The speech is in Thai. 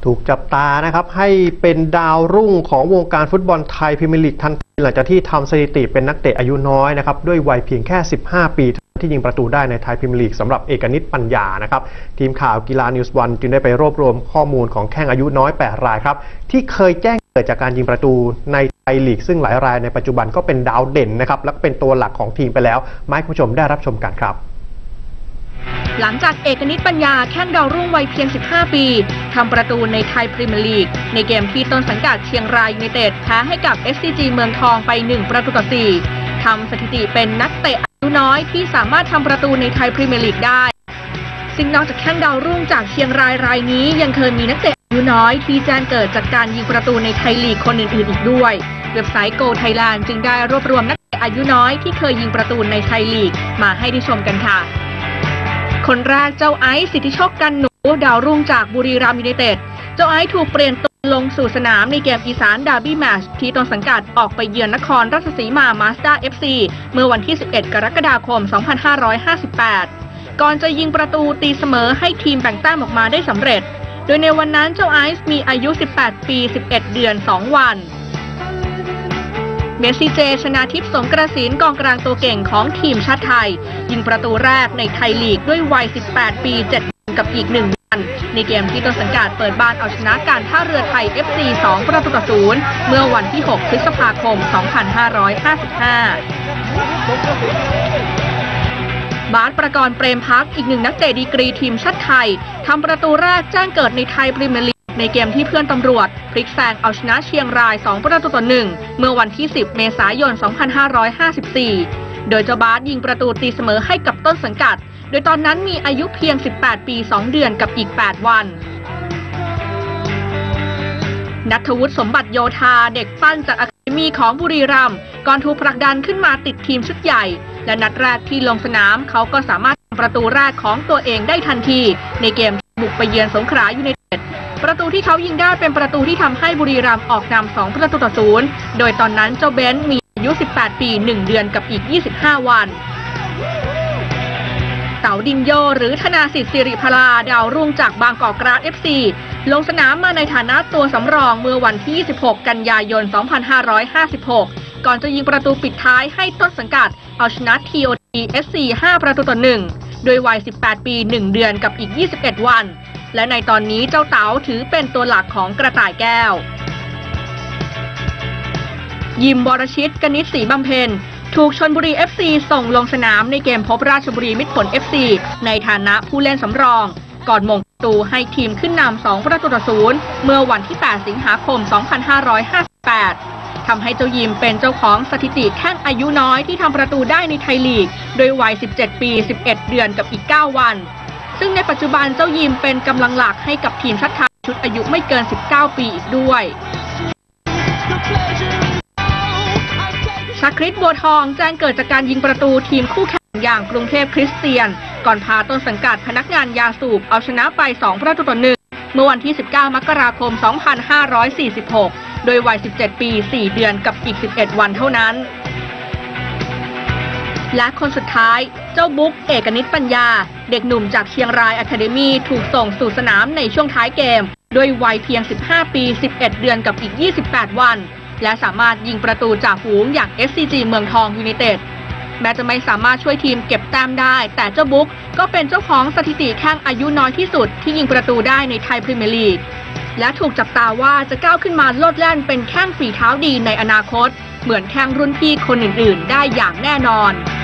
ถูกจับตานะครับให้เป็นดาวรุ่งของวงการฟุตบอลไทยพรีเมียร์ลีกทันทีหลังจากที่ทำสถิติเป็นนักเตะอายุน้อยนะครับด้วยวัยเพียงแค่ 15 ปีที่ยิงประตูได้ในไทยพรีเมียร์ลีกสำหรับเอกนิตปัญญานะครับทีมข่าวกีฬานิวส์วันจึงได้ไปรวบรวมข้อมูลของแข้งอายุน้อย 8 รายครับที่เคยแจ้งเกิดจากการยิงประตูในไทยลีกซึ่งหลายรายในปัจจุบันก็เป็นดาวเด่นนะครับและเป็นตัวหลักของทีมไปแล้วมาให้คุณผู้ชมได้รับชมกันครับหลังจากเอกนิตปัญญาแข้งดาวรุ่งวัยเพียง 15 ปีทำประตูในไทยพรีเมียร์ลีกในเกมที่ต้นสังกัดเชียงรายยูไนเต็ดแพ้ให้กับ SCG เมืองทองไป 1-4 ทำสถิติเป็นนักเตะอายุน้อยที่สามารถทำประตูในไทยพรีเมียร์ลีกได้ซึ่งนอกจากแข้งดาวรุ่งจากเชียงรายรายนี้ยังเคยมีนักเตะอายุน้อยที่แจ้งเกิดจากการยิงประตูในไทยลีกคนอื่นๆอีกด้วยเว็บไซต์ Go Thailand จึงได้รวบรวมนักเตะอายุน้อยที่เคยยิงประตูในไทยลีกมาให้ได้ชมกันค่ะคนแรกเจ้าไอซ์สิทธิโชคกันหนูดาวรุ่งจากบุรีรัมย์ยูไนเต็ดเจ้าไอซ์ถูกเปลี่ยนตัวลงสู่สนามในเกมอีสานดาร์บี้แมตช์ที่ต้นสังกัดออกไปเยือนนครราชสีมามาสด้า FC เมื่อวันที่ 11 กรกฎาคม 2558 ก่อนจะยิงประตูตีเสมอให้ทีมแบ่งแต้มออกมาได้สำเร็จโดยในวันนั้นเจ้าไอซ์มีอายุ 18 ปี 11 เดือน 2 วันเมสซี่เจชนาทิพย์สงกระสินกองกลางตัวเก่งของทีมชาติไทยยิงประตูแรกในไทยลีกด้วยวัย 18 ปี 7 เดือนกับอีก 1 วันในเกมที่ต้นสังกัดเปิดบ้านเอาชนะการท่าเรือไทย FC 2-0 เมื่อวันที่ 6 พฤษภาคม 2555 บาสประกรณ์เปรมพักอีกหนึ่งนักเตะดีกรีทีมชาติไทยทำประตูแรกแจ้งเกิดในไทยพรีเมียร์ลีกในเกมที่เพื่อนตำรวจพลิกแซงเอาชนะเชียงราย 2-1 เมื่อวันที่ 10 เมษายน 2554 โดยเจ้าบาสยิงประตูตีเสมอให้กับต้นสังกัดโดยตอนนั้นมีอายุเพียง 18 ปี 2 เดือนกับอีก 8 วันณัฐวุฒิสมบัติโยธาเด็กปั้นจากอะคาเดมี่ของบุรีรัมย์ก่อนถูกผลักดันขึ้นมาติดทีมชุดใหญ่และนัดแรกที่ลงสนามเขาก็สามารถทำประตูแรกของตัวเองได้ทันทีในเกมบุกไปเยือนสงขลายูไนเต็ดประตูที่เขายิงได้เป็นประตูที่ทำให้บุรีรัมย์ออกนำ 2-0 โดยตอนนั้นเจ้าเบนซ์มีอายุ 18 ปี 1 เดือนกับอีก 25 วันเต๋าดินโยหรือธนาสิทธิ์สิริพลาดาวรุ่งจากบางกอกกราส FC ลงสนามมาในฐานะตัวสำรองเมื่อวันที่ 26 กันยายน 2556 ก่อนจะยิงประตูปิดท้ายให้ต้นสังกัดเอาชนะ TOT SC 5-1 โดยวัย 18 ปี 1 เดือนกับอีก 21 วันและในตอนนี้เจ้าเต๋าถือเป็นตัวหลักของกระต่ายแก้วยิมวรชิตกนิษฐ์ศรีบำเพ็ญถูกชลบุรี FC ส่งลงสนามในเกมพบราชบุรีมิตรผล FC ในฐานะผู้เล่นสำรองก่อนมงประตูให้ทีมขึ้นนำ 2-0 เมื่อวันที่ 8 สิงหาคม 2558 ทำให้เจ้ายิมเป็นเจ้าของสถิติแข้งอายุน้อยที่ทำประตูได้ในไทยลีกโดยวัย 17 ปี 11 เดือนกับอีก 9 วันซึ่งในปัจจุบันเจ้ายิมเป็นกำลังหลักให้กับทีมชาติไทยชุดอายุไม่เกิน 19 ปีอีกด้วยชาคริตบัวทองแจ้งเกิดจากการยิงประตูทีมคู่แข่งอย่างกรุงเทพคริสเตียนก่อนพาต้นสังกัดพนักงานยาสูบเอาชนะไป 2-1 เมื่อวันที่ 19 มกราคม 2546 โดยวัย 17 ปี 4 เดือนกับอีก 11 วันเท่านั้นและคนสุดท้ายเจ้าบุ๊กเอกนิตปัญญาเด็กหนุ่มจากเชียงรายอะคาเดมี่ถูกส่งสู่สนามในช่วงท้ายเกมด้วยวัยเพียง 15 ปี 11 เดือนกับอีก 28 วันและสามารถยิงประตูจากฝูงอย่าง SCG เมืองทองยูไนเต็ดแม้จะไม่สามารถช่วยทีมเก็บแต้มได้แต่เจ้าบุ๊กก็เป็นเจ้าของสถิติแข้งอายุน้อยที่สุดที่ยิงประตูได้ในไทยพรีเมียร์ลีกและถูกจับตาว่าจะก้าวขึ้นมาโลดแล่นเป็นแข้งฝีเท้าดีในอนาคตเหมือนแข้งรุ่นพี่คนอื่นๆได้อย่างแน่นอน